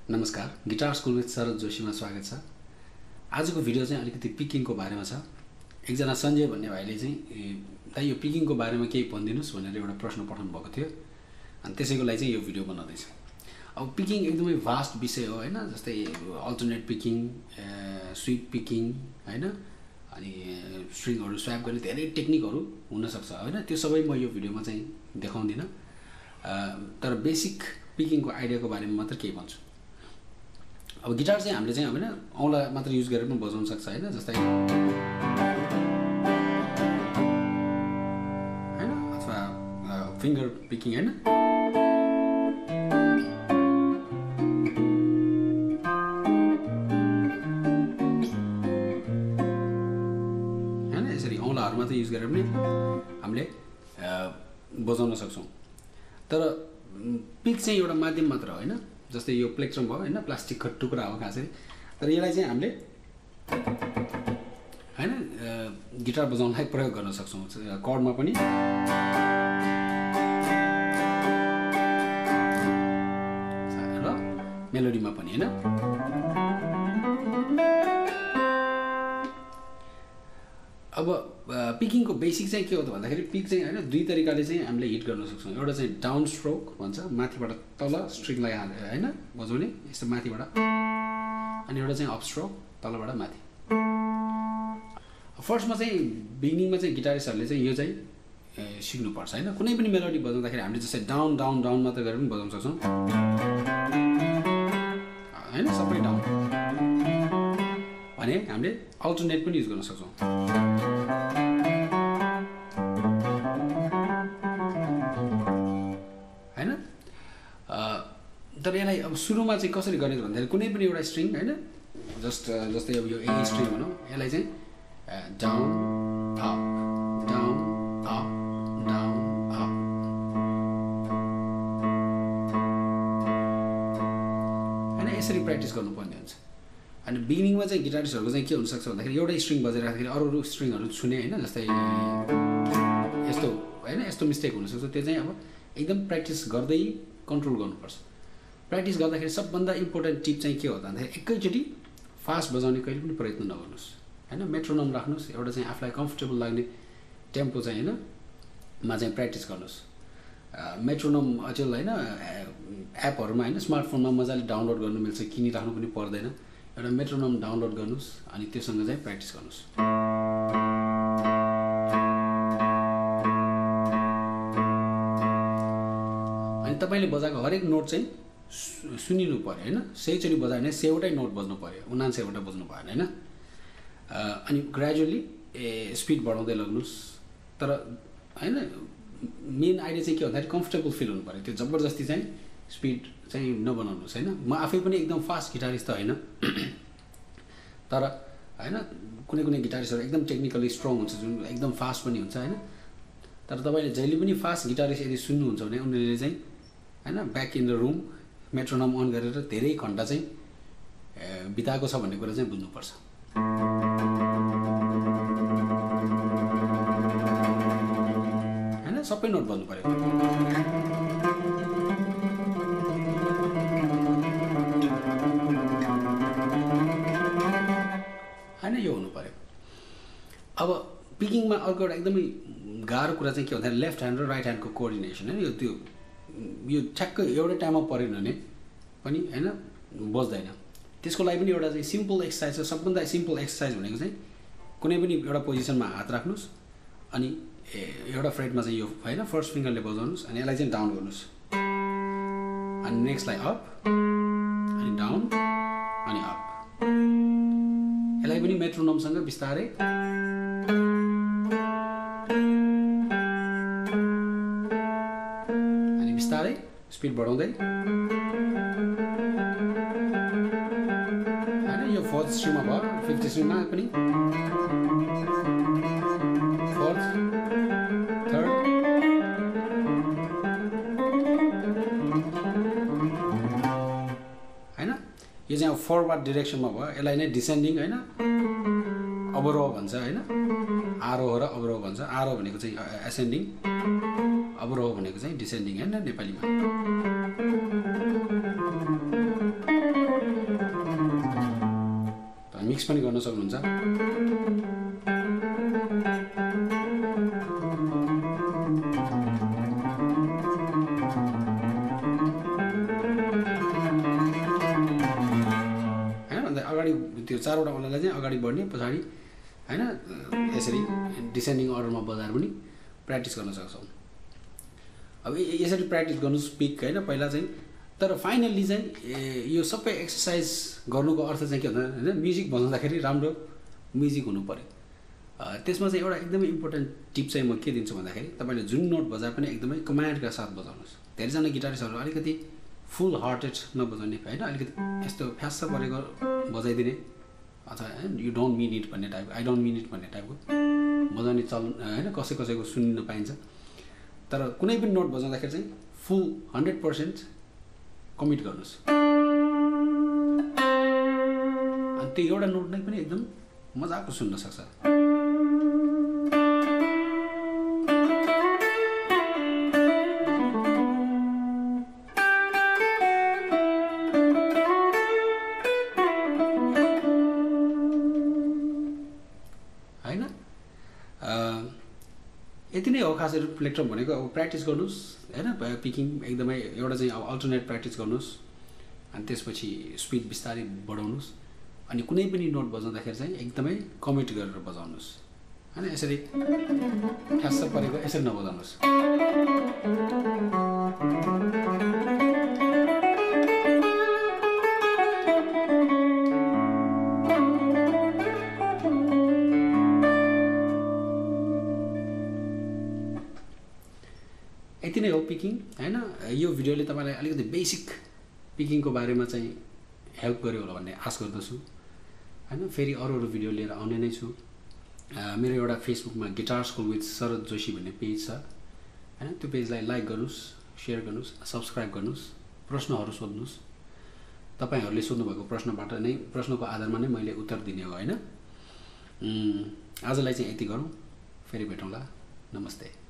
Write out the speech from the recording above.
नमस्कार, guitar school with Sharad जोशीमा स्वागत छ। आजको भिडियो चाहिँ अलिकति पिकिङको बारेमा छ। एकजना सञ्जय भन्ने भाइले चाहिँ दाइ यो पिकिङको बारेमा केही भनिदिनुस् भनेर एउटा प्रश्न पठाउनु भएको थियो। अनि त्यसैको लागि चाहिँ यो भिडियो बनाउँदै छु। अब पिकिङ एकदमै भास्ट विषय हो हैन, जस्तै अल्टरनेट पिकिङ, स्विप पिकिङ हैन, अनि स्ट्रिङहरु स्वाप गर्ने धेरै टेक्निकहरु हुन सक्छ हैन। त्यो सबै म यो भिडियोमा चाहिँ देखाउँदिन। तर बेसिक पिकिङको आइडियाको बारेमा मात्र केही भन्छु। अब गिटार चाहिँ हामीले चाहिँ हैन औँला मात्र युज गरेर पनि बजाउन सक्छ हैन, जस्तै हैन, अथवा फिंगर पिकिङ हैन, हैन यसरी औँलाहरु मात्र युज गरेर पनि हामीले बजाउन सक्छौं। तर पिक चाहिँ एउटा माध्यम मात्र हो हैन, जस्तै यो प्लेक्ट्रम भयो हैन, प्लास्टिकको टुक्रा हो खासै। तर यसलाई चाहिँ हामीले हैन गिटार बजाउनलाई प्रयोग गर्न सक्छौं, कर्डमा पनि र मेलोडीमा पनि हैन। अब पिकिङको बेसिक चाहिँ के हो त भन्दाखेरि पिक चाहिँ हैन दुई तरिकाले चाहिँ हामीले हिट गर्न सक्छौं। एउटा चाहिँ डाउन स्ट्रोक भन्छ, माथिबाट तल स्ट्रिङलाई हैन बजाउने यस्तो माथिबाट, अनि एउटा चाहिँ अप स्ट्रोक तलबाट माथि। फर्स्टमा चाहिँ बिगिनिङमा चाहिँ गिटारिस्टहरुले चाहिँ यो चाहिँ सिक्नु पर्छ हैन। कुनै पनि मेलोडी बजाउँदाखेरि हामीले जस्तै डाउन डाउन डाउन मात्र गरेर पनि बजाउन सक्छौं हैन, सबै डाउन भने हामीले अल्टरनेट पनि युज गर्न सक्छौं हैन। तर यसलाई अब सुरुमा चाहिँ कसरी गर्ने भन्दाखेरि कुनै पनि एउटा स्ट्रिङ हैन, जस्तै अब यो ए स्ट्रिङ भनौं, यसलाई चाहिँ down up down up down up हैन, यसरी प्र्याक्टिस गर्नुपर्ने हुन्छ। अनि बिगिनिङमा चाहिँ गिटारिस्टहरुको चाहिँ के हुन सक्छ भन्दाखेरि एउटै स्ट्रिङ बजाइराख्दाखेरि अरु स्ट्रिङहरु छुने हैन, जस्तै यस्तो हैन, यस्तो मिस्टेक हुन सक्छ। त्यो चाहिँ अब एकदम प्र्याक्टिस गर्दै कन्ट्रोल गर्नुपर्छ। प्र्याक्टिस गर्दाखेरि सबभन्दा इम्पोर्टेन्ट टिप चाहिँ के हो भन्दाखेरि एकैचोटी फास्ट बजाउने कहिले पनि प्रयत्न नगर्नुस् हैन। मेट्रोनोम राख्नुस्, एउटा चाहिँ आफुलाई कम्फर्टेबल लाग्ने टेम्पो चाहिँ हैन मा चाहिँ प्र्याक्टिस गर्नुस्। मेट्रोनोम अचेल हैन एपहरुमा हैन स्मार्टफोनमा मजाले डाउनलोड गर्नु मिल्छ, किनिराख्नु पनि पर्दैन। एउटा मेट्रोनोम डाउनलोड गर्नुस् अनि त्योसँग चाहिँ प्र्याक्टिस गर्नुस्। अनि तपाईले बजाएको हरेक नोट चाहिँ सुनिनु पर्यो हैन। सहीचोटी बजायो भने सेवटै नोट बज्नु पर्यो, 79 वटा बज्नु भएन हैन। अनि ग्रेजुअली स्पिड बढाउँदै लग्नुस्। तर हैन मेन आइडिया चाहिँ के भन्दाखेरि कम्फर्टेबल फिल हुनु पर्यो, त्यो जबरजस्ती चाहिँ स्पिड चाहिँ नबनाउनुस् हैन। म आफै पनि एकदम फास्ट गिटारिस्ट त हैन, तर हैन कुनै कुनै गिटारिस्टहरु एकदम टेक्निकली स्ट्रङ हुन्छ, जुन एकदम फास्ट पनि हुन्छ हैन। तर तपाईले जहिले पनि फास्ट गिटारिस्ट यदि सुन्नुहुन्छ भने उनीहरुले चाहिँ हैन back in the room metronome on गरेर धेरै घण्टा चाहिँ बिताएको छ भन्ने कुरा चाहिँ बुझ्नुपर्छ हैन। सबै नोट बज्नु पर्यो हैन, यो हुनु पर्यो। अब पिकिङमा अर्को एउटा एकदमै गाह्रो कुरा चाहिँ के भन्दाखेरि लेफ्ट ह्यान्ड र राइट ह्यान्डको कोअर्डिनेसन हैन। यो ठ्याक्कै एउटै टाइममा परेन भने पनि हैन बज्दैन। त्यसको लागि पनि एउटा चाहिँ सिम्पल एक्सरसाइज छ। सबभन्दा सिम्पल एक्सरसाइज भनेको चाहिँ कुनै पनि एउटा पोजिसनमा हात राख्नुस् अनि एउटा फ्रेटमा चाहिँ यो हैन फर्स्ट फिंगरले बजाउनुस् अनि यसलाई चाहिँ डाउन गर्नुस् अनि नेक्स्टलाई अप अनि डाउन अनि अप। यसलाई पनि मेट्रोनोमसँग बिस्तारै अनि बिस्तारै स्पिड बढाउँदै हैन। यो फोर्थ स्ट्रिङमा भयो, फिफ्थ स्ट्रिङमा पनि फोर्थ थर्ड हैन। यो चाहिँ फरवर्ड डाइरेक्सनमा भयो, यसलाई नै डिसेन्डिङ हैन अवरोह भन्छ हैन। आरोह र अवरोह भन्छ। आरोह भनेको चाहिँ एसेन्डिङ, अवरोह भनेको चाहिँ डिसेन्डिङ हैन नेपालीमा। मिक्स पनि गर्न सक्नुहुन्छ। हैन अन्त अगाडि त्यो चारवटा औँलालाई चाहिँ अगाडि बढ्ने पछाडि हैन यसरी डिसेन्डिङ अर्डरमा बजाएर पनि प्र्याक्टिस गर्न सक्छौँ। अब यसरी प्र्याक्टिस गर्नुस् पिक हैन पहिला चाहिँ, तर फाइनल्ली चाहिँ यो सबै एक्सर्साइज गर्नुको अर्थ चाहिँ के भन्दा हैन म्युजिक बजाउँदाखेरि राम्रो म्युजिक हुनु पर्यो। त्यसमा चाहिँ एउटा एकदमै इम्पोर्टेन्ट टिप चाहिँ म के दिन्छु भन्दाखेरि तपाईँले जुन नोट बजाए पनि एकदमै कमान्डका साथ बजाउनुहोस्। धेरैजना गिटारिस्टहरू अलिकति फुल हार्टेड नबजाउने हैन, अलिकति यस्तो फ्यास्स परेको बजाइदिने अथवा यु डोन्ट मिन इट भन्ने टाइपको, आई डोन्ट मिन इट भन्ने टाइपको बजाउने चलन हैन कसैको सुनिन पाइन्छ। तर कुनै पनि नोट बजाउँदाखेरि चाहिँ फुल 100% कमिट गर्नुहोस्। अनि त्यो एउटा नोट नै पनि एकदम मजाको सुन्न सक्छ। हैन यति नै हो खास प्लेक्ट्रम भनेको। अब प्र्याक्टिस गर्नुहोस् हैन पिकिङ एकदमै एउटा चाहिँ अब अल्टरनेट प्र्याक्टिस गर्नुहोस् अनि त्यसपछि स्पिड बिस्तारै बढाउनुहोस् अनि कुनै पनि नोट बजाउँदाखेरि चाहिँ एकदमै कमिट गरेर बजाउनुहोस् हैन। यसरी फ्यास्स परेको यसरी नबजाउनुहोस्। यति नै हो पिकिङ हैन। यो भिडियोले तपाईँलाई अलिकति बेसिक पिकिङको बारेमा चाहिँ हेल्प गर्यो होला भन्ने आश गर्दछु हैन। फेरि अरू भिडियो लिएर आउने नै छु। मेरो एउटा फेसबुकमा guitar school with Sharad Joshi भन्ने पेज छ हैन, त्यो पेजलाई लाइक गर्नुहोस्, सेयर गर्नुहोस्, सब्सक्राइब गर्नुहोस्, प्रश्नहरू सोध्नुहोस्। तपाईँहरूले सोध्नुभएको प्रश्नको आधारमा नै मैले उत्तर दिने हो हैन। आजलाई चाहिँ यति गरौँ, फेरि भेटौँला, नमस्ते।